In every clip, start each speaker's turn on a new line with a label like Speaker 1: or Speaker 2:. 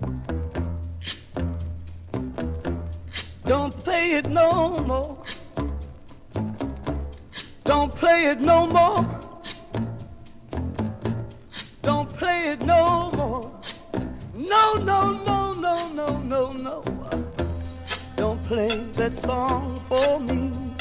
Speaker 1: Don't play it no more. Don't play it no more. Don't play it no more. No, no, no, no, no, no, no. Don't play that song for me.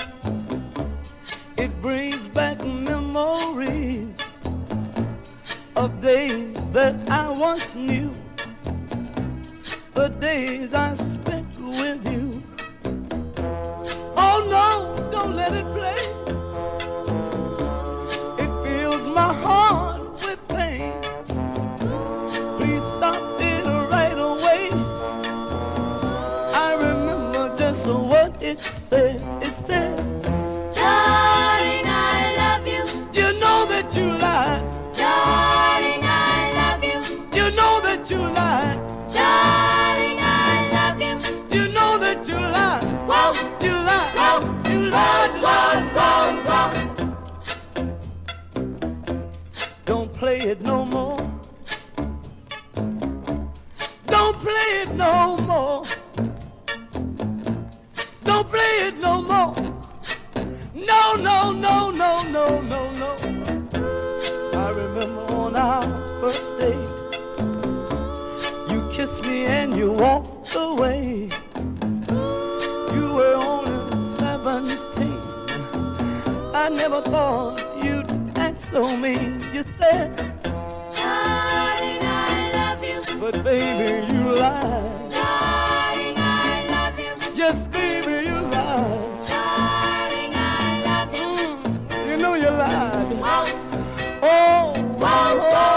Speaker 1: It brings back memories of days that I once knew. The days I spent with you. Oh no, don't let it play. It fills my heart with pain. Please stop it right away. I remember just what it said. It said,
Speaker 2: darling, I love you.
Speaker 1: You know that you lied.
Speaker 2: Darling, I love you.
Speaker 1: You know that you lied.
Speaker 2: Darling, I love you.
Speaker 1: You know that you lied.
Speaker 2: Whoa,
Speaker 1: You lied.
Speaker 2: whoa,
Speaker 1: You lied.
Speaker 2: whoa, whoa, whoa.
Speaker 1: Don't play it no more. Don't play it no more. Don't play it no more. No, no, no, no, no, no, no. I remember on our first date, you kissed me and you walked away. You were only 17. I never thought you'd act so mean. You said,
Speaker 2: Darling, I love you.
Speaker 1: but baby, you lied.
Speaker 2: Darling, I love you.
Speaker 1: Yes, baby, you lied.
Speaker 2: Darling, I love you.
Speaker 1: You know you lied.
Speaker 2: Whoa,
Speaker 1: Oh,
Speaker 2: whoa, whoa.